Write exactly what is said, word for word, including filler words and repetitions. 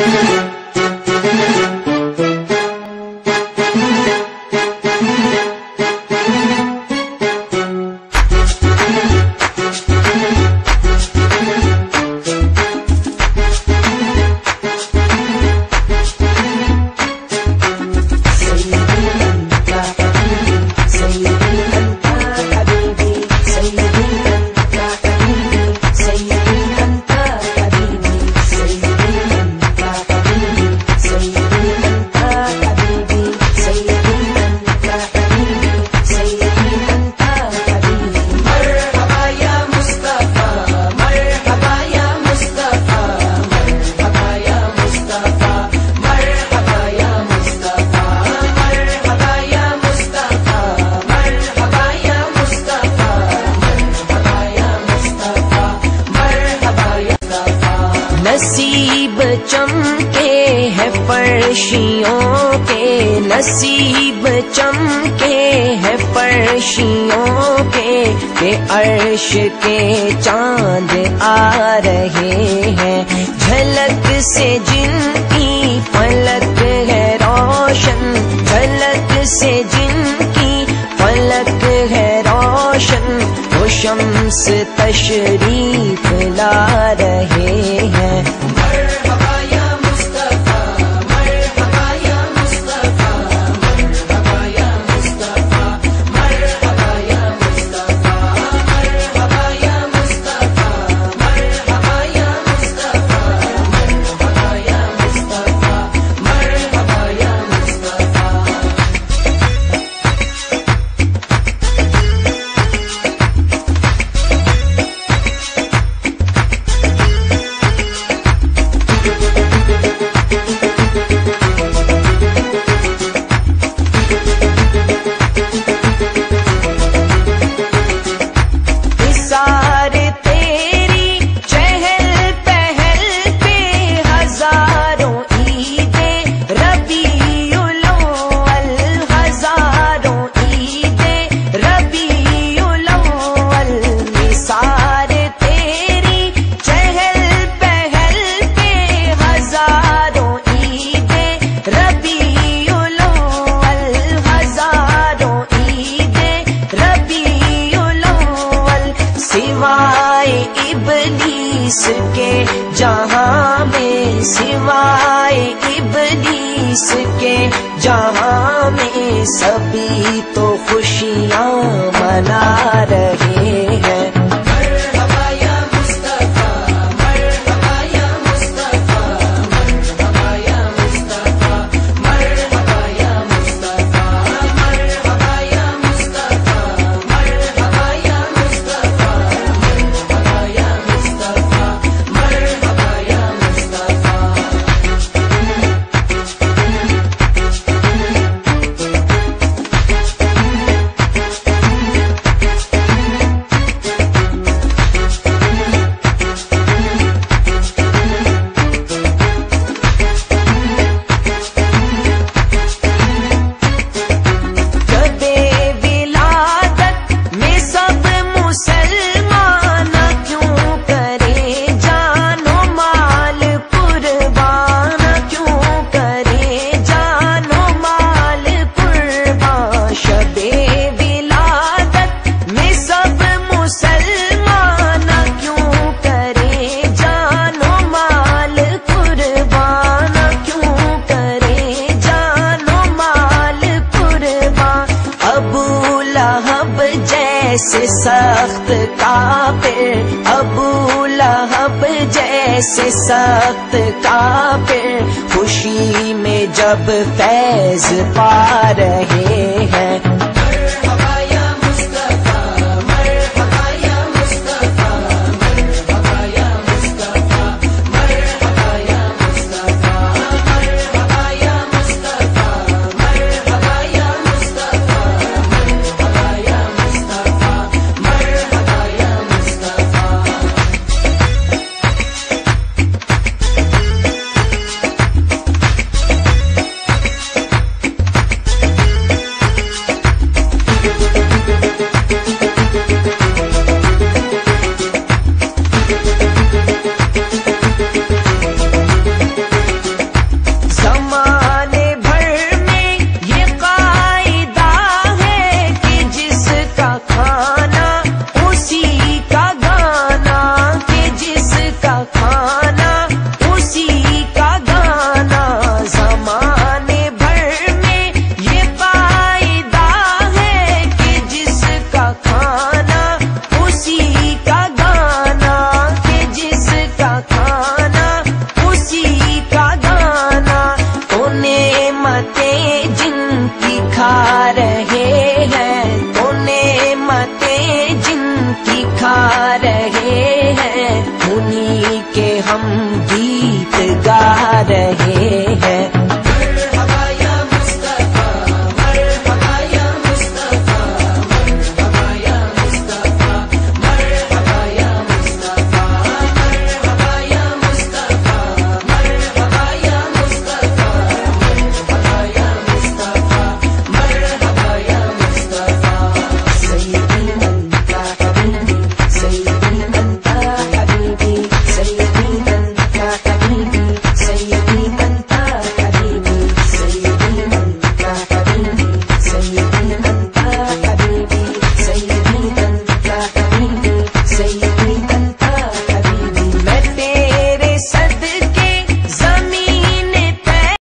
نصیب چمکے ہے فرشیوں کے، نصیب چمکے ہے فرشیوں کے، کہ عرش کے چاند آ رہے ہیں، جھلک سے جن کی فلک ہے روشن، جھلک سے جن کی فلک ہے روشن، وہ شمس تشریف لا رہے ہیں۔ مرحبا یا مصطفیٰ، مرحبا یا مصطفیٰ، مرحبا یا مصطفیٰ، مرحبا یا مصطفیٰ، مرحبا یا مصطفیٰ، مرحبا یا مصطفیٰ، مرحبا یا مصطفیٰ، مرحبا یا مصطفیٰ۔ سوائے ابلیس کے جہاں میں، سوائے ابلیس کے جہاں میں، سبھی تو خوشیاں منا رہے ہیں۔ مرحبا یا مصطفیٰ، مرحبا یا مصطفیٰ، مرحبا یا مصطفیٰ، مرحبا یا مصطفیٰ، مرحبا یا مصطفیٰ، مرحبا یا مصطفیٰ، مرحبا یا مصطفیٰ، مرحبا یا مصطفیٰ۔ جیسے سخت کافر، ابو لہب جیسے سخت کافر، خوشی میں جب فیض پا رہے ہیں۔ مرحبا یا مصطفیٰ، مرحبا یا مصطفیٰ، مرحبا یا مصطفیٰ، مرحبا یا مصطفیٰ، مرحبا یا مصطفیٰ، مرحبا یا مصطفیٰ، مرحبا یا مصطفیٰ، مرحبا یا مصطفیٰ۔ ہم